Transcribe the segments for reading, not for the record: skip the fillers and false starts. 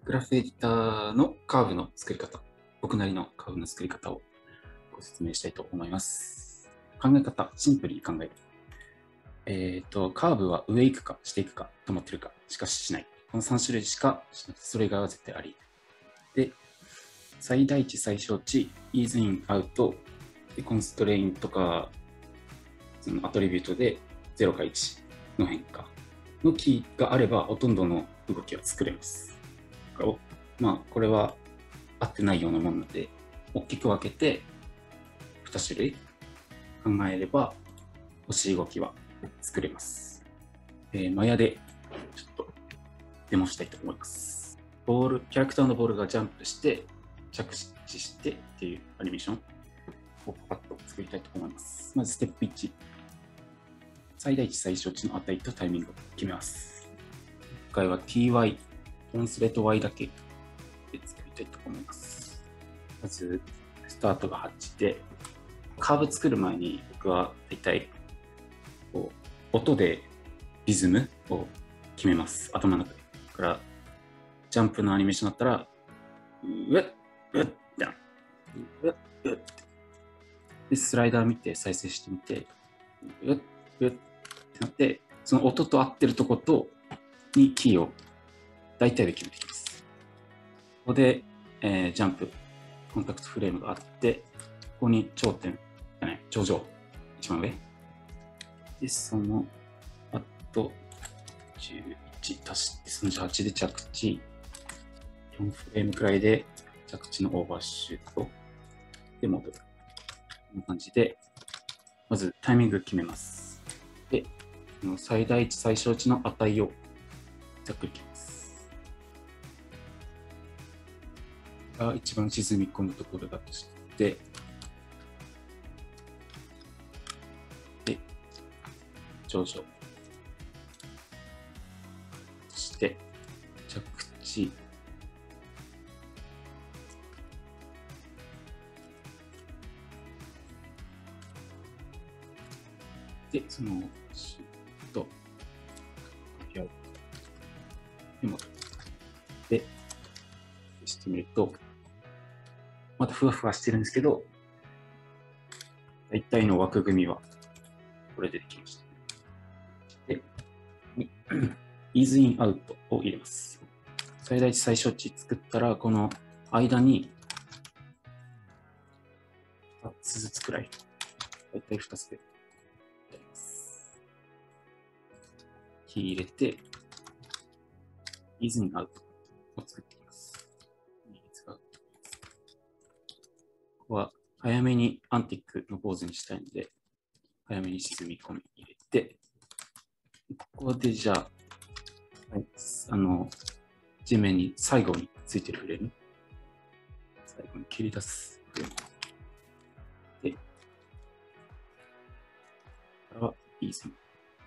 グラフエディターのカーブの作り方、僕なりのカーブの作り方をご説明したいと思います。考え方、シンプルに考える。カーブは上行くか下行くか止まってるかしかしない。この3種類しかしなくて、それ以外は絶対あり。で、最大値、最小値、イーズイン、アウト、でコンストレインとか、そのアトリビュートで0か1の変化のキーがあれば、ほとんどの動きは作れます。まあ、これは合ってないようなものなので、大きく分けて2種類考えれば、欲しい動きは作れます。マヤでちょっとデモしたいと思います。キャラクターのボールがジャンプして、着地してっていうアニメーションをパッと作りたいと思います。まずステップ1。最大値最小値の値とタイミングを決めます。今回は ty、オンスレット y だけで作りたいと思います。まず、スタートが8で、カーブ作る前に僕は大体こう音でリズムを決めます。頭の中で。だから、ジャンプのアニメーションだったら、うっ、うっ、ダン、うっ、うっ。で、スライダー見て再生してみて、うっ、うっってなって、その音と合ってるとことにキーを大体で決めていきます。ここで、ジャンプ、コンタクトフレームがあって、ここに頂点、頂上、一番上。で、その後、11足して38で着地、4フレームくらいで着地のオーバーシュートで戻る。こんな感じで、まずタイミング決めます。で、最大値、最小値の値をざっくり決めます。が一番沈み込むところだとして、で、頂上。そして、着地。で、そのシュート、で戻る。で、してみると、またふわふわしてるんですけど、大体の枠組みはこれでできました。で、イーズインアウトを入れます。最大値最小値作ったら、この間に2つずつくらい、大体2つでやります。キー入れて、イーズインアウトを作っていきます。ここは早めにアンティックのポーズにしたいので、早めに沈み込み入れて、ここでじゃあ、地面に最後についてるフレーム、最後に切り出すフレーム。で、これはイーズイン。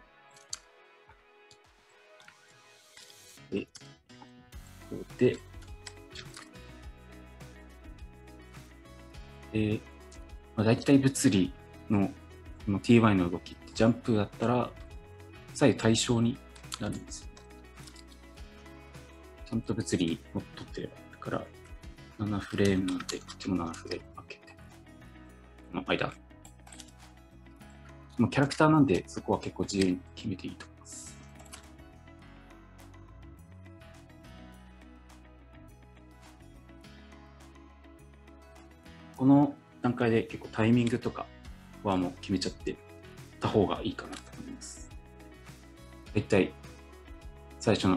で、ここで、大体物理のこの ty の動きってジャンプだったら左右対称になるんですよ。ちゃんと物理を取ってれば。だから7フレームなんで、こっちも7フレーム開けて、この間。キャラクターなんでそこは結構自由に決めていいと思います。この段階で結構タイミングとかはもう決めちゃってた方がいいかなと思います。だいたい最初の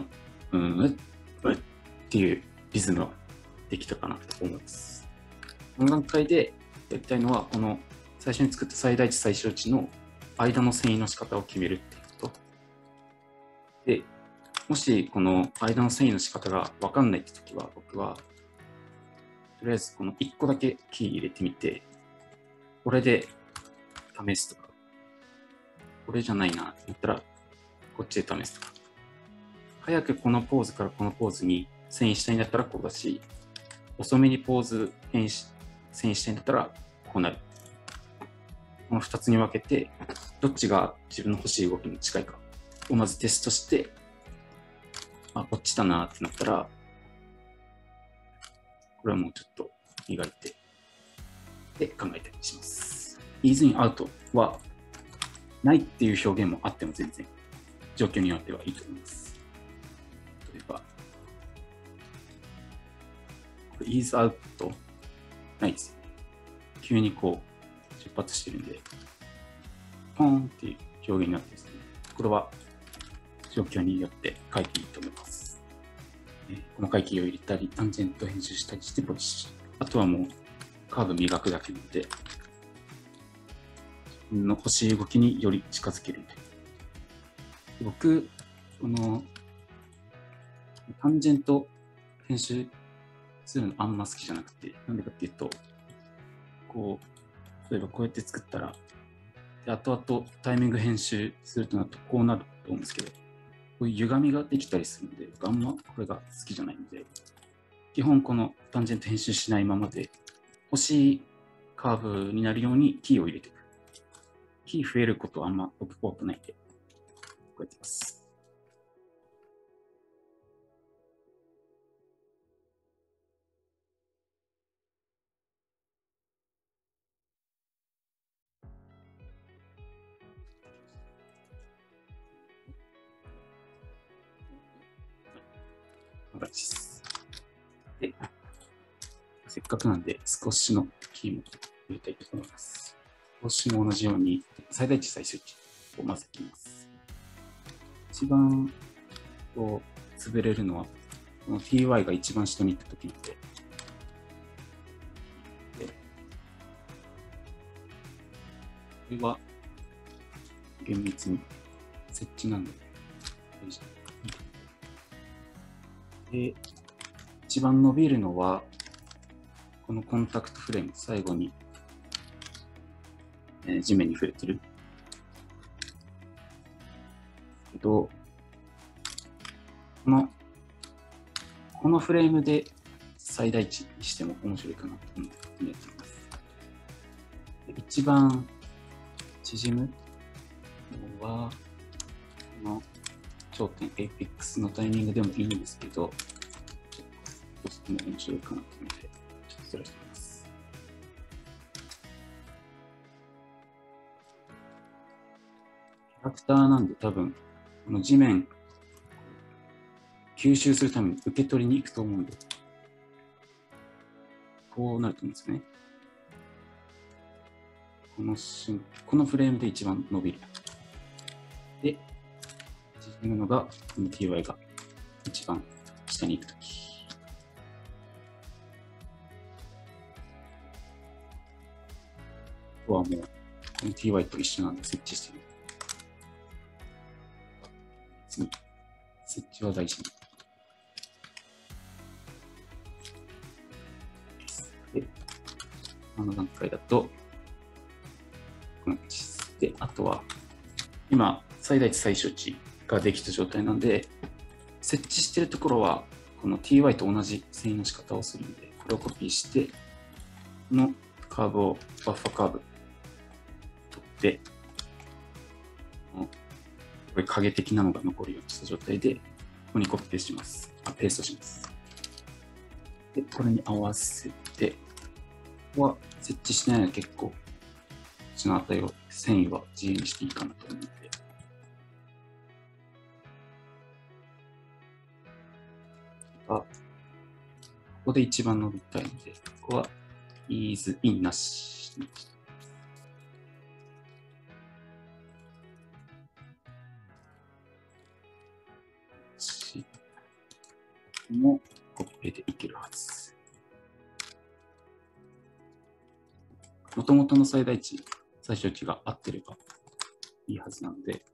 っていうリズムはできたかなと思います。この段階でやりたいのは、この最初に作った最大値最小値の間の遷移の仕方を決めるっていうこと。で、もしこの間の遷移の仕方が分かんないって時は、僕はとりあえずこの1個だけキー入れてみて、これで試すとか、これじゃないなって言ったら、こっちで試すとか。早くこのポーズからこのポーズに遷移したいんだったらこうだし、遅めにポーズ遷移したいんだったらこうなる。この2つに分けて、どっちが自分の欲しい動きに近いかをまずテストして、こっちだなってなったら、 これはもうちょっと磨いて、で考えたりします。イーズインアウトは、ないっていう表現もあっても全然、状況によってはいいと思います。例えば、イーズアウト、ないですよね。急にこう、出発してるんで、ポーンっていう表現になってですね、これは状況によって書いていいと思います。細かいキーを入れたり、タンジェント編集したりしてポリッシュ。あとはもうカーブ磨くだけなので、自分の欲しい動きにより近づけるみたいな。僕、このタンジェント編集するのあんま好きじゃなくて、なんでかっていうと、こう、例えばこうやって作ったら、で後々タイミング編集するとなるとこうなると思うんですけど、こういう歪みができたりするので、あんまこれが好きじゃないので、基本このタンジェント編集しないままで、欲しいカーブになるようにキーを入れていく。キー増えることはあんま僕怖くないんで、こうやってます。で、せっかくなんで少しのキーも入れたいと思います。少しも同じように最大値最小値を混ぜています。一番こう潰れるのはこの ty が一番下に行った時なので、これは厳密に設置なんで、で、一番伸びるのは、このコンタクトフレーム、最後に、地面に触れてる。けど、このフレームで最大値にしても面白いかなと思っています。一番縮むのは、この頂点、エイペックスのタイミングでもいいんですけど、どうしても面白いかなと思って、ちょっとずらしてみます。キャラクターなんで多分、この地面、吸収するために受け取りに行くと思うんで、こうなると思うんですよね。このフレームで一番伸びる。で、縮むのが、この ty が一番下に行くとき。あとはもう、この ty と一緒なんで設置してみる。次、設置は大事に。で、この段階だと、こんな感じです。で、あとは、今、最大値最小値ができた状態なんで、設置しているところは、この ty と同じ遷移の仕方をするので、これをコピーして、このカーブを、バッファカーブ、取って、これ影的なのが残るようにした状態で、ここにコピペします。ペーストします。で、これに合わせて、ここは設置しないので結構、こっちの値を、遷移は自由にしていいかなと思うので、ここで一番伸びたいので、ここはイーズインなしにしてもコピペでいけるはず。もともとの最大値、最小値が合ってればいいはずなので、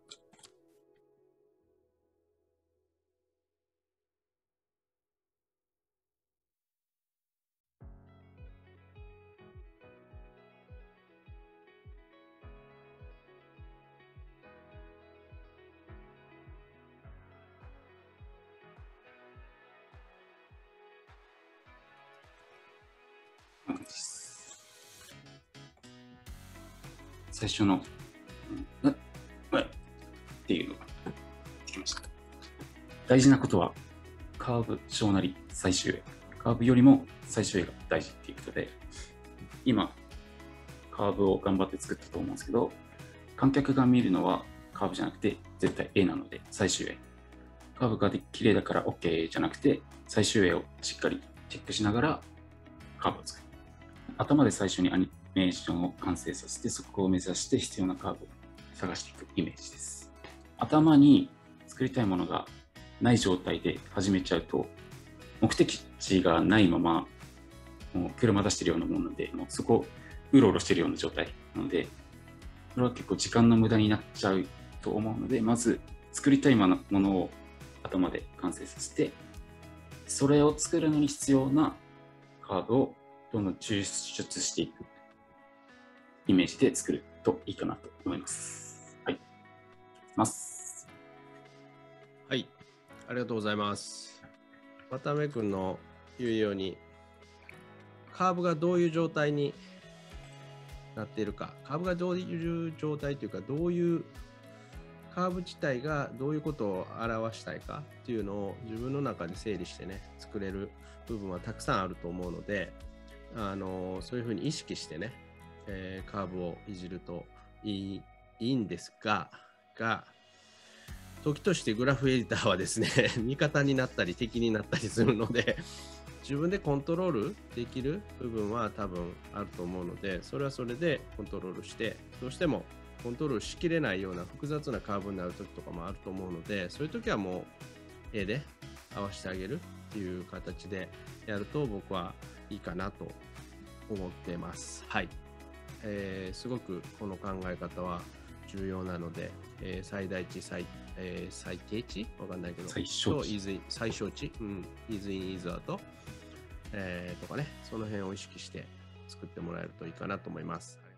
最初の、っていうのができました。大事なことは、カーブ小なり最終へ。 カーブよりも最終 A が大事っていうことで、今、カーブを頑張って作ったと思うんですけど、観客が見るのはカーブじゃなくて絶対 A なので最終 A。カーブが綺麗だから OK じゃなくて、最終 A をしっかりチェックしながらカーブを作る。頭で最初にアニメーションを完成させて、そこを目指して必要なカーブを探していくイメージです。頭に作りたいものがない状態で始めちゃうと、目的地がないままもう車出してるようなものなので、もうそこをうろうろしてるような状態なので、それは結構時間の無駄になっちゃうと思うので、まず作りたいものを頭で完成させて、それを作るのに必要なカーブをどんどん抽出していくイメージで作るといいかなと思います。はい。 はい。ありがとうございます。渡辺君の言うように、カーブがどういう状態になっているか、カーブがどういう状態というか、どういうカーブ自体がどういうことを表したいかっていうのを自分の中で整理してね、作れる部分はたくさんあると思うので、そういうふうに意識してね、カーブをいじるといいんですが、時としてグラフエディターはですね、味方になったり敵になったりするので、自分でコントロールできる部分は多分あると思うので、それはそれでコントロールして、どうしてもコントロールしきれないような複雑なカーブになる時とかもあると思うので、そういう時はもう A で合わせてあげるっていう形でやると僕はいいかなと思ってます。はい。すごくこの考え方は重要なので、最大値、最低値わかんないけど、 最小値。 最小値、イズイン、イズアウト、とかね、その辺を意識して作ってもらえるといいかなと思います。